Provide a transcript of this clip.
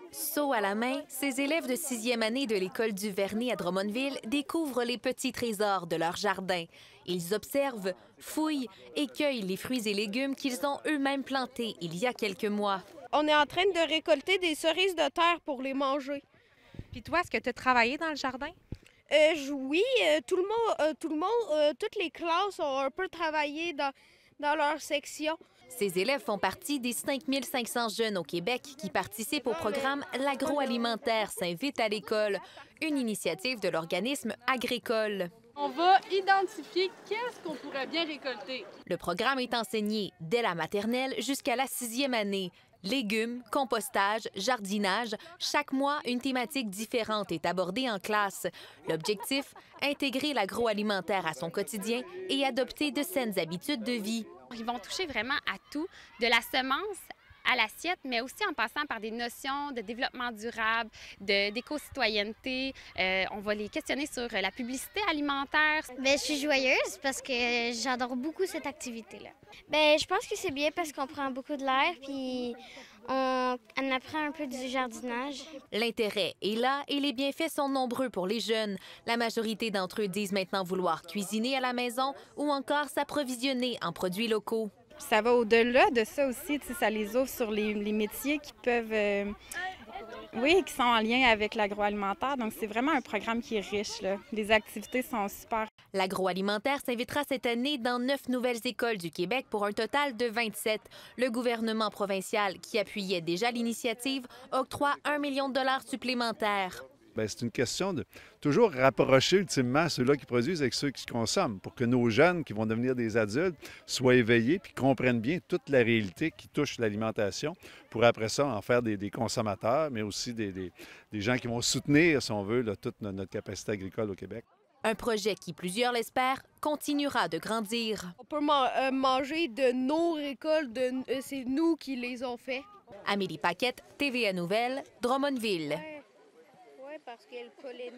Seau à la main, ces élèves de 6e année de l'école du Vernet à Drummondville découvrent les petits trésors de leur jardin. Ils observent, fouillent et cueillent les fruits et légumes qu'ils ont eux-mêmes plantés il y a quelques mois. On est en train de récolter des cerises de terre pour les manger. Puis toi, est-ce que tu as travaillé dans le jardin? Oui, toutes les classes ont un peu travaillé dans leur section. Ces élèves font partie des 5500 jeunes au Québec qui participent au programme L'agroalimentaire s'invite à l'école, une initiative de l'organisme agricole. On va identifier qu'est-ce qu'on pourrait bien récolter. Le programme est enseigné dès la maternelle jusqu'à la 6e année. Légumes, compostage, jardinage, chaque mois, une thématique différente est abordée en classe. L'objectif, intégrer l'agroalimentaire à son quotidien et adopter de saines habitudes de vie. Ils vont toucher vraiment à tout, de la semence à l'assiette, mais aussi en passant par des notions de développement durable, d'éco-citoyenneté. On va les questionner sur la publicité alimentaire. Bien, je suis joyeuse parce que j'adore beaucoup cette activité-là. Bien, je pense que c'est bien parce qu'on prend beaucoup de l'air puis on apprend un peu du jardinage. L'intérêt est là et les bienfaits sont nombreux pour les jeunes. La majorité d'entre eux disent maintenant vouloir cuisiner à la maison ou encore s'approvisionner en produits locaux. Ça va au-delà de ça aussi, ça les ouvre sur les métiers qui peuvent, qui sont en lien avec l'agroalimentaire. Donc, c'est vraiment un programme qui est riche, là. Les activités sont super. L'agroalimentaire s'invitera cette année dans 9 nouvelles écoles du Québec pour un total de 27. Le gouvernement provincial, qui appuyait déjà l'initiative, octroie 1 million de dollars supplémentaires. Bien, c'est une question de toujours rapprocher ultimement ceux-là qui produisent avec ceux qui consomment pour que nos jeunes qui vont devenir des adultes soient éveillés puis comprennent bien toute la réalité qui touche l'alimentation pour après ça en faire des consommateurs, mais aussi des gens qui vont soutenir, si on veut, là, toute notre capacité agricole au Québec. Un projet qui, plusieurs l'espèrent, continuera de grandir. On peut manger de nos récoltes, c'est nous qui les ont fait. Amélie Paquette, TVA Nouvelles, Drummondville. Oui, parce qu'elle pollinait.